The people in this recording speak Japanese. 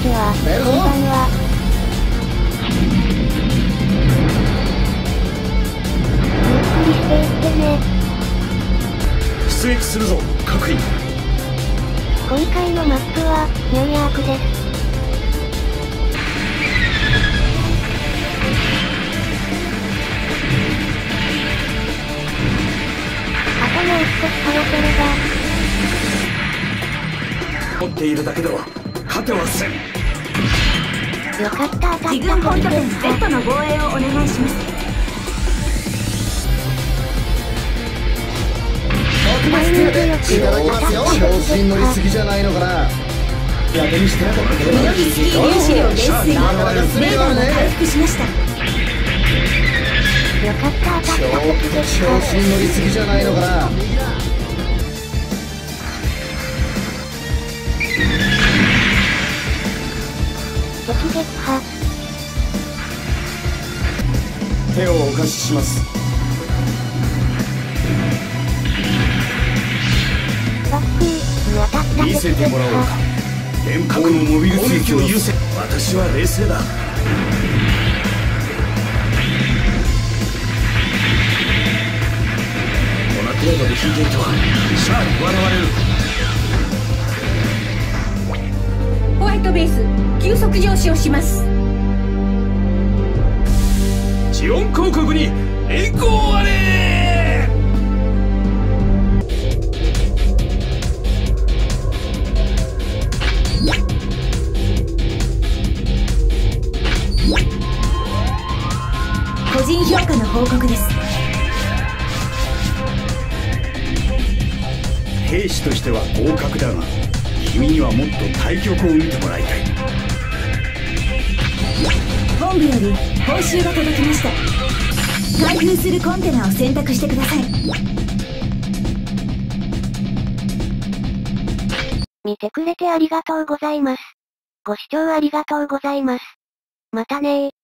ちは、こんばんは。ゆっくりしていってね。 出撃するぞ、各員。 今回のマップは、ニューヤークです。あともう少し早ければ。 持っているだけでは勝てはせん。 よかった、当たった。 自軍本拠点 Z の防衛をお願いします。 タイミングよくいただきますよ。調子に乗りすぎじゃないのかな。やけにしてなかったけど。 ミノギスキー粒子量減衰。レーダーが回復しました。 よかった、当たった時です調子に乗りすぎじゃないのかな。 敵撃破。 手をお貸しします。 バックに当たった敵見せてもらおうか。連邦のモビルスーツを優先。私は冷静だ。この程度で引いていてはシャアに笑われる。 ホワイトベース急速上昇します。 ジオン公国に栄光あれ。 個人評価の報告です。 兵士としては合格だが、君にはもっと対局を見てもらいたい。 本部より報酬が届きました。開封するコンテナを選択してください。 見てくれてありがとうございます。ご視聴ありがとうございます。またねー。